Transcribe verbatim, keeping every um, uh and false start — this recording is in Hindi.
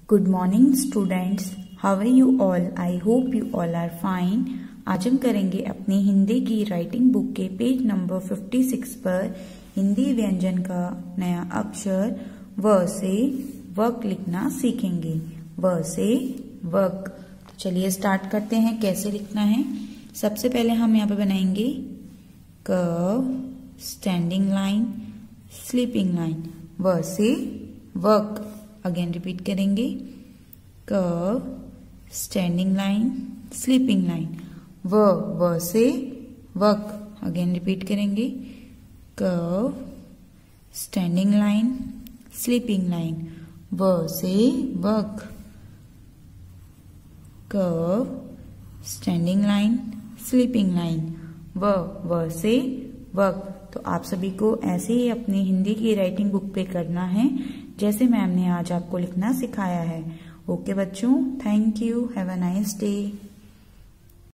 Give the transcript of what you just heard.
Good morning students, how are you all? I hope you all are fine. आज हम करेंगे अपनी हिंदी की राइटिंग बुक के पेज नंबर छप्पन पर हिंदी व्यंजन का नया अक्षर व से वक लिखना सीखेंगे। व से वक। तो चलिए स्टार्ट करते हैं कैसे लिखना है। सबसे पहले हम यहाँ पे बनाएंगे curve, standing line, sleeping line. व से वक। अगेन रिपीट करेंगे curve, standing line, sleeping line. व व से वक। अगेन रिपीट करेंगे curve, standing line, sleeping line. व से वक। Curve, standing line, sleeping line. व व से वक। तो आप सभी को ऐसे ही अपनी हिंदी की राइटिंग बुक पे करना है जैसे मैम ने आज आपको लिखना सिखाया है। ओके बच्चों, thank you, have a nice day.